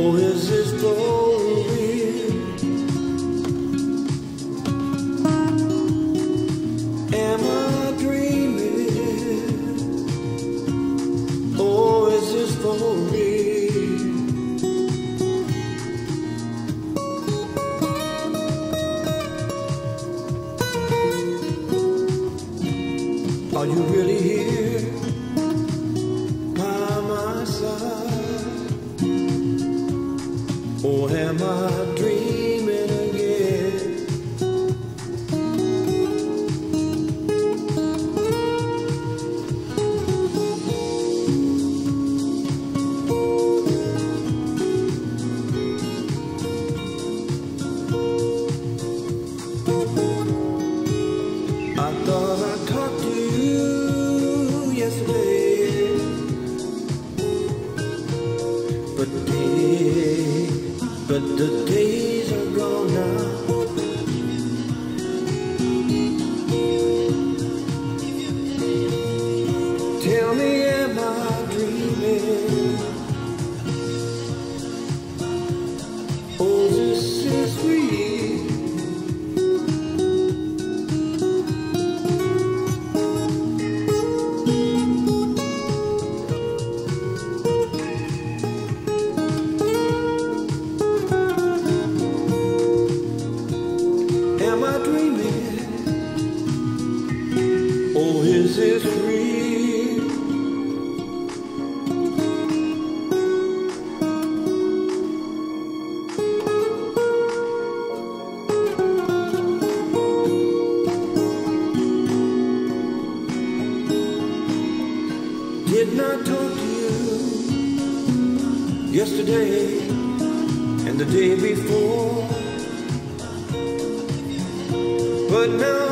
Or is this for real? Am I dreaming? Or is this for real? Are you really here by my side? Or am I dreaming again? I thought I talked to you yesterday, but the days are gone now. Tell me, am I dreaming? Oh, this is real. Am I dreaming? Or is this real? Didn't I talk to you yesterday and the day before? But now